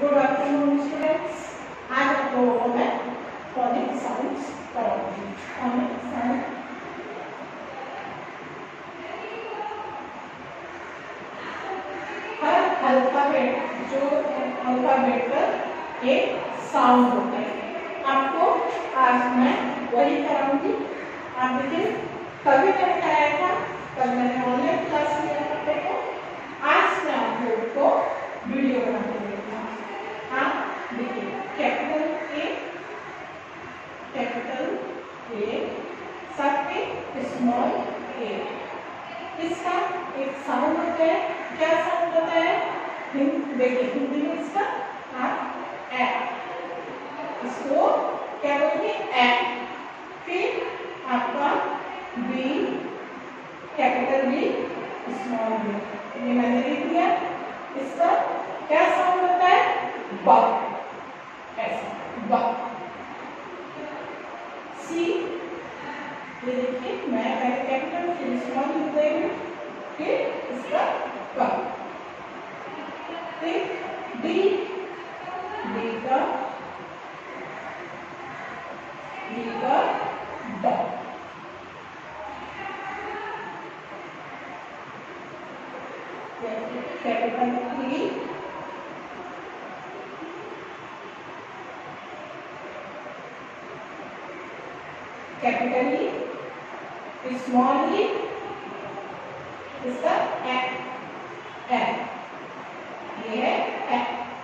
Good afternoon students. आज आप लोगों को मैं फोनिक साउंड्स कराऊंगी। फोनिक साउंड हर अल्फाबेट जो अल्फाबेट पर एक साउंड होता है, आपको आज मैं वही कराऊंगी। आप देखिए, कभी मैंने कराया था, कल मैंने ऑनलाइन क्लास लिया था आपको। आज मैं आप लोगों को वीडियो बना के देता हूँ। आप देखिए, कैपिटल ए साथ में स्मॉल ए, इसका एक साउंड होता है। क्या साउंड होता है? देखिए, हिंदी में इसका आप ए, इसको क्या बोलेंगे? ए। फिर आपका B, capital B, small B, ये मैंने लिख दिया। इसका क्या साउंड होता है? ब, ऐसा ब। सी, ये देखिए, मैं पहले कैपिटल फिर स्मॉल लिख रही हूँ, फिर इसका ब। फिर डी, डी का ड, capital E, capital E, small E, इसका ए, ए, ये है A.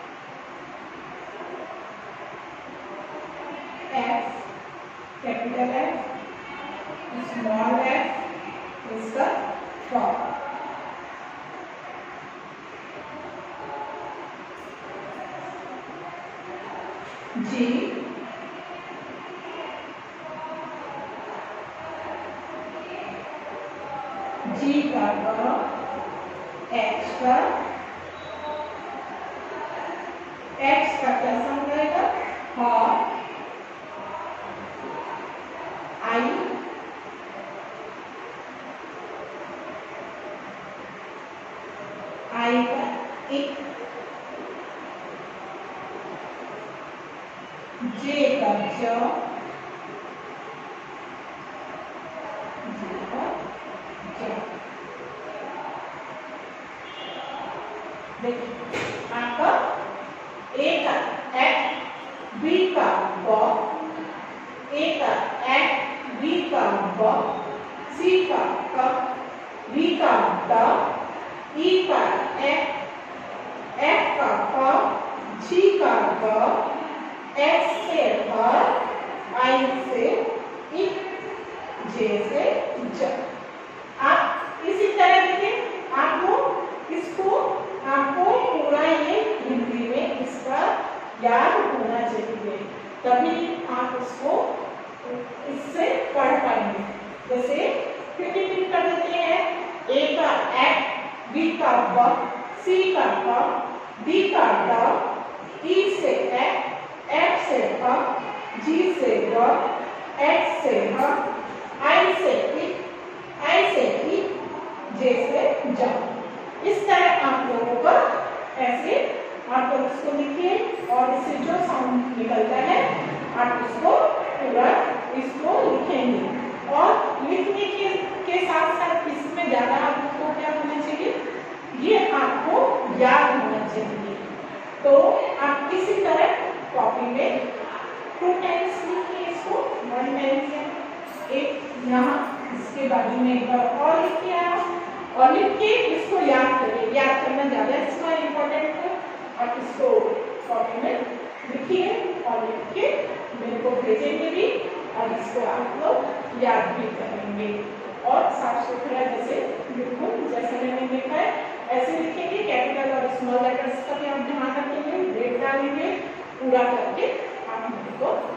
F, capital F, small F, इसका फ। जी, जी का ग, एच का, एच का क्या साउंड आएगा? ह। आई, आई का इक, जे का ज, जे का ज। देखिए, आपका ए का ए, बी का ब, ए का ए, बी का ब, सी का क, वी का ड, ई का ए, एफ का फ, जी का ग, एस से ह, आई से इ, जे से ज। आप इसी तरह देखिए, आपको पूरा ये हिंदी में इसका याद होना चाहिए, तभी आप इसको इससे पढ़ पाएंगे। जैसे फिर रिपीट कर देते हैं, ए का ए, बी का ब, सी का क, डी का ड, ई से ए, एफ से ह, जी से ग, एच से ह, आई से इ, जे से ज। इस तरह आप लोगों का ऐसे आप लोग इसको लिखिए और इससे जो साउंड निकलता है आप उसको पूरा इसको लिखेंगे। और लिखने के साथ साथ इसमें ज्यादा आपको क्या होना चाहिए? ये आपको याद होना चाहिए। तो आप इसी तरह कॉपी में 2 टाइम्स लिखिए इसको, 1 टाइम से एक यहाँ इसके बाजू में एक बार और लिखिए आप, और लिख के इसको याद करिए। याद करना ज्यादा इसका इम्पोर्टेंट है। आप इसको कॉपी में लिखिए और लिख के मेरे को भेजेंगे भी, और इसको आप लोग याद भी करेंगे। और साफ सुथरा जैसे बिल्कुल जैसे मैंने देखा है ऐसे लिखेंगे। कैपिटल और स्मॉल लेटर्स का भी आप ध्यान रखेंगे, ब्रेक डालेंगे, पूरा करके आप मेरे को